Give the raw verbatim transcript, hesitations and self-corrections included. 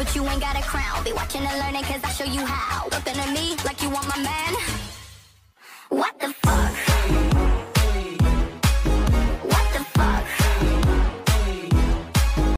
but you ain't got a crown. Be watching and learning, cause I show you how. Looking at me like you want my man.